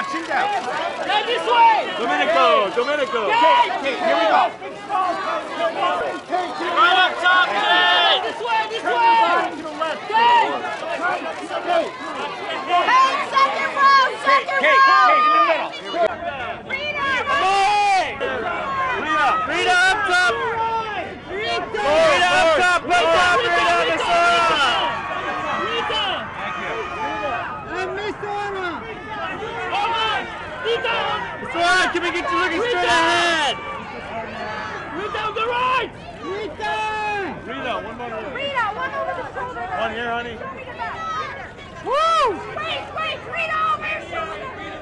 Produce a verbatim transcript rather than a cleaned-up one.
down, chin down. Hey, this way! Domenico, Domenico. Kate, Kate, here we go. Right up top, Kate! This way, this way! Kate! Hey, second row, second Kate, row! Kate, in the middle. Here we go. Rita! Rita, Rita up top. Rita! Rita up top, up top, Rita on the side. Rita! Thank you. Rita! Swan, can we get you looking straight ahead? Rita on the right! Rita, one more here. Rita, one over the shoulder. One here, honey. Woo! Wait, wait, Rita over your shoulder.